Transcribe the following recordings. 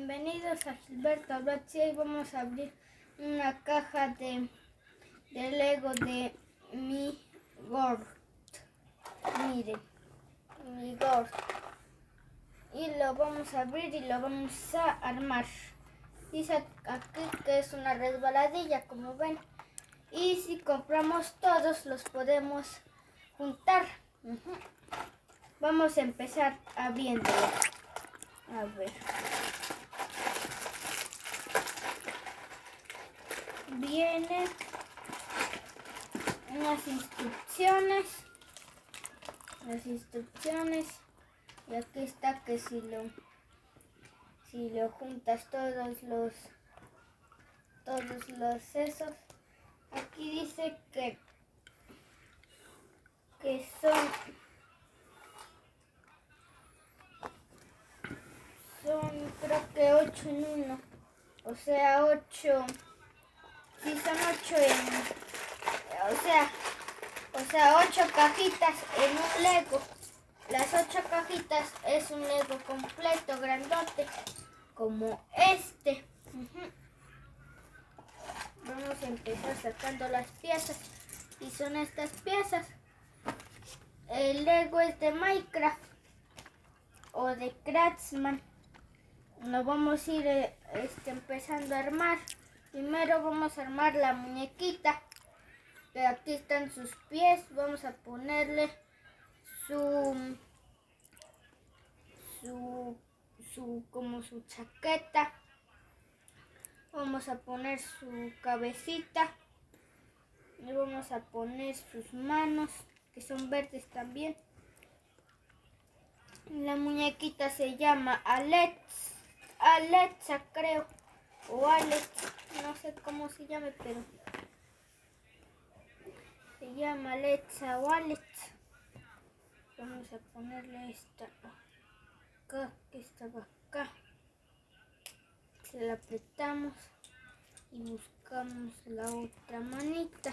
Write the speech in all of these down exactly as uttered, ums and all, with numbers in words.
bienvenidos a Gilberto Abrazzi. Hoy vamos a abrir una caja de, de Lego de Mi Gort. Miren, Mi Gort. Y lo vamos a abrir y lo vamos a armar. Dice aquí que es una resbaladilla, como ven. Y si compramos todos, los podemos juntar. Uh-huh. Vamos a empezar abriéndolo. A ver. Vienen unas instrucciones. Las instrucciones. Y aquí está que si lo si lo juntas todos los todos los esos. Aquí dice que que son son creo que ocho en uno, o sea ocho, sí son ocho en, o sea, o sea ocho cajitas en un Lego. Las ocho cajitas es un Lego completo, grandote, como este. Uh-huh. Vamos a empezar sacando las piezas y son estas piezas. El Lego es de Minecraft o de Craftsman. Lo vamos a ir este, empezando a armar. Primero vamos a armar la muñequita. Que aquí están sus pies. Vamos a ponerle su, su, su, como su chaqueta. Vamos a poner su cabecita. Y vamos a poner sus manos, que son verdes también. La muñequita se llama Alex. Alexa creo, o Alex, no sé cómo se llame, pero se llama Alexa o Alex. Vamos a ponerle esta acá, que estaba acá. Se la apretamos y buscamos la otra manita.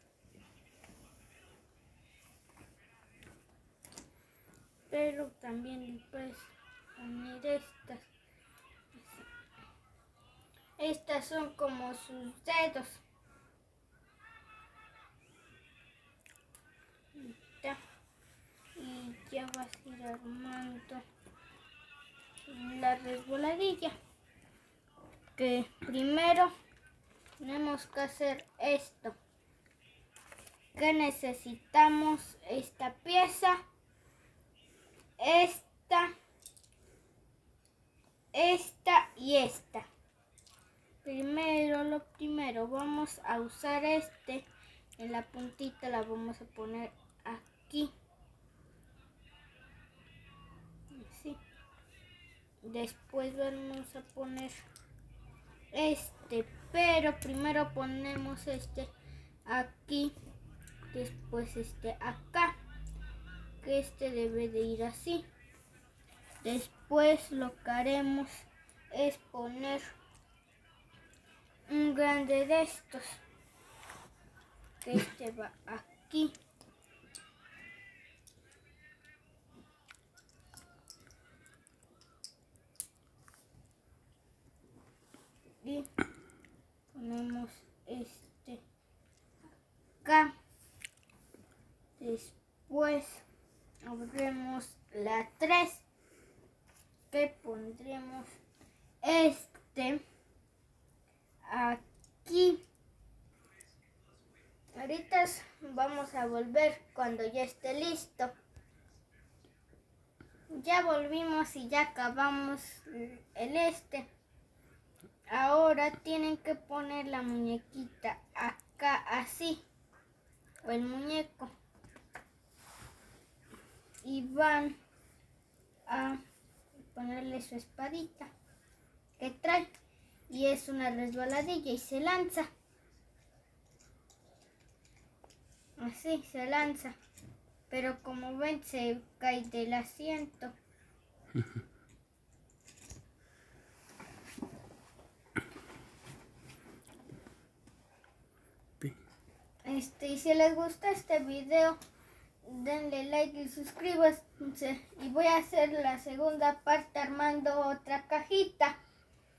Pero también puedes poner estas. Estas son como sus dedos. Y ya vas a ir armando la resbaladilla. Que primero tenemos que hacer esto. Que necesitamos esta pieza. Esta. Esta y esta. Primero, lo primero, vamos a usar este, en la puntita la vamos a poner aquí, así. Después vamos a poner este, pero primero ponemos este aquí, después este acá, que este debe de ir así. Después lo que haremos es poner un grande de estos, que este va aquí. Y ponemos este acá. Después abrimos la tres, que pondremos este aquí. Ahorita vamos a volver cuando ya esté listo. Ya volvimos y ya acabamos el este. Ahora tienen que poner la muñequita acá así, o el muñeco, y van a ponerle su espadita que trae. Y es una resbaladilla y se lanza. Así se lanza. Pero como ven se cae del asiento. Este, y si les gusta este video, denle like y suscríbanse. Y voy a hacer la segunda parte armando otra cajita.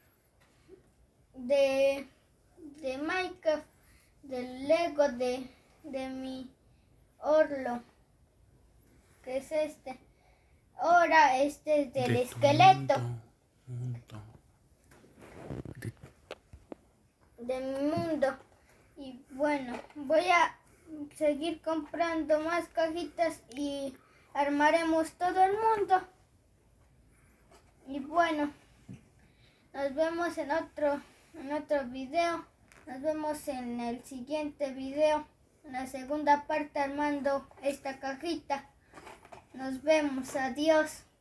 de, de Minecraft, del Lego de, de mi Orlo, que es este. Ahora este es del de esqueleto. Mundo, mundo. De... de mi mundo. Y bueno, voy a seguir comprando más cajitas y armaremos todo el mundo. Y bueno, nos vemos en otro, en otro video. Nos vemos en el siguiente video, en la segunda parte armando esta cajita. Nos vemos, adiós.